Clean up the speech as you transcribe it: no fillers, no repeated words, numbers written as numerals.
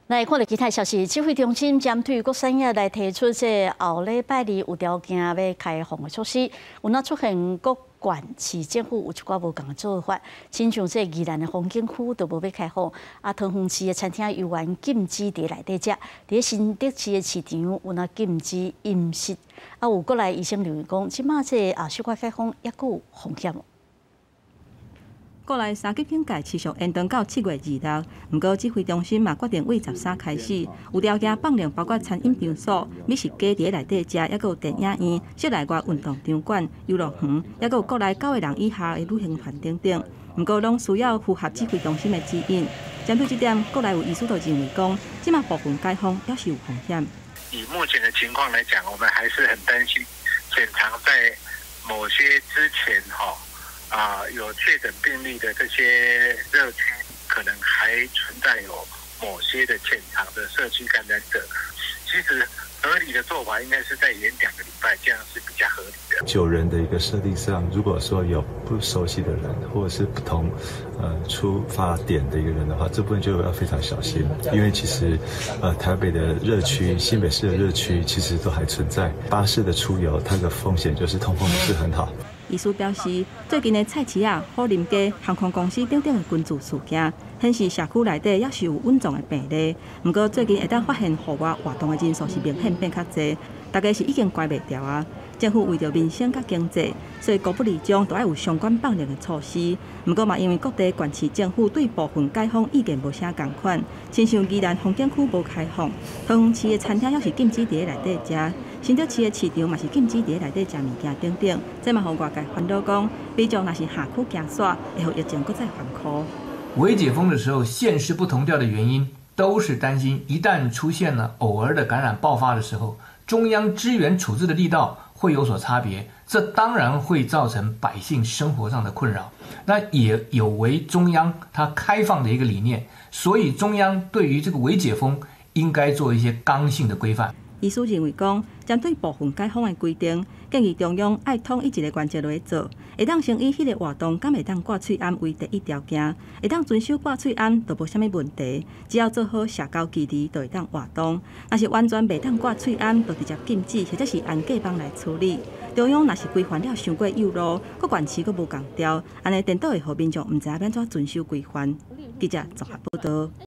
来看到其他消息，指挥中心针对国产业来提出这后礼拜二有条件要开放的措施，有哪出现各县市政府有一寡无共的做法，亲像这宜兰的风景区都无要开放，桃园市的餐厅游玩禁止伫内底食，伫新竹市的市场有哪禁止饮食，有国内医生留言讲，即马这小可开放抑佫有风险。 国内三级警戒持续延长到7月26日，不过指挥中心嘛决定为13开始，有条件放量包括餐饮场所、美食街伫内底食，抑佫有电影院、室内外运动场馆、游乐园，抑佫有国内9个人以下的旅行团等等。不过拢需要符合指挥中心的指引。针对这点，国内有医师就认为讲，即马部分解封也是有风险。 以目前的情况来讲，我们还是很担心，潜藏在某些之前有确诊病例的这些热区，可能还存在有某些的潜藏的社区感染者。其实合理的做法应该是再延2个礼拜，这样是比较合理的。 9人的一个设定上，如果说有不熟悉的人，或者是不同出发点的一个人的话，这部分就要非常小心，因为其实台北的热区、新北市的热区其实都还存在。巴士的出游，它的风险就是通风不是很好。 医师表示，最近的菜市啊、火林街、航空公司等等的群聚事件，显示社区内底也是有稳重的病例。不过最近会当发现户外活动的人数是明显变较侪，大概是已经关袂掉啊。政府为着民生甲经济，所以国不离中都要有相关放量的措施。不过嘛，因为各地县市政府对部分解封意见无啥共款，亲像宜兰风景区无开放，桃园市的餐厅也是禁止伫内底食。 新竹市的市场嘛是禁止伫内底食物件等等，这嘛互外界烦恼讲，比如若是下区行煞，会互疫情搁再反扩。 微解封的时候，县市不同调的原因，都是担心一旦出现了偶尔的感染爆发的时候，中央支援处置的力道会有所差别，这当然会造成百姓生活上的困扰。那也有违中央它开放的一个理念，所以中央对于这个微解封应该做一些刚性的规范。 医师认为讲，针对部分解封的规定，建议中央爱统一一个原则来做，会当先以迄个活动敢会当挂喙罨为第一条件，会当遵守挂喙罨就无啥物问题，只要做好社交距离就会当活动。若是完全袂当挂喙罨，就直接禁止或者是按计帮来处理。中央若是规范了伤过幼路，各县市佫无共调，安尼颠倒会互民众毋知影要怎遵守规范。记者综合报道。